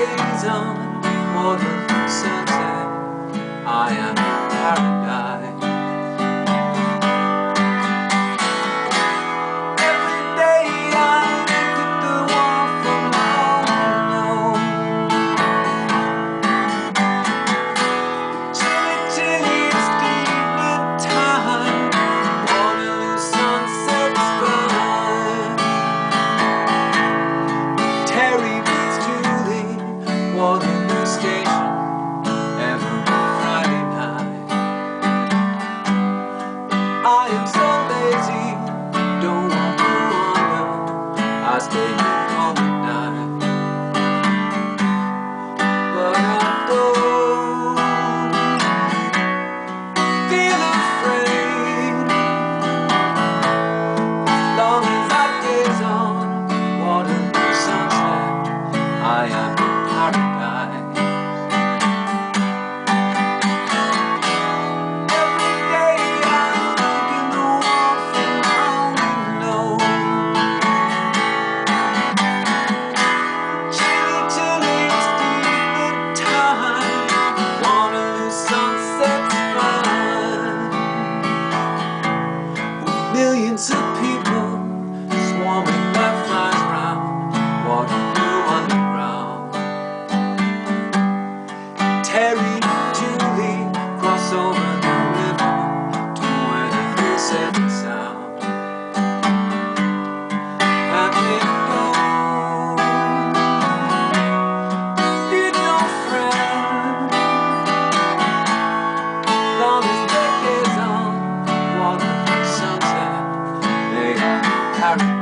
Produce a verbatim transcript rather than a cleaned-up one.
gaze on Waterloo Sunset, I am in paradise. Every day I look at the wall from home. Chilly, chilly, it's the evening time. Waterloo Sunset's gone. Terry beats Julie, Waterloo Station, every Friday night. I am so lazy, don't want to wander, I stay here all the night. But I don't feel afraid, as long as I gaze on Waterloo Sunset, I am in paradise. Every day I look in the wall from my window. Chilly, chilly, it's the evening time. Waterloo Sunset's fun. With millions of people swarming like flies round Waterloo Underground. Terry, Julie cross over the river to where the hill says it sound. And they go, need no friend, long as they gaze on Waterloo Sunset, they are in paradise.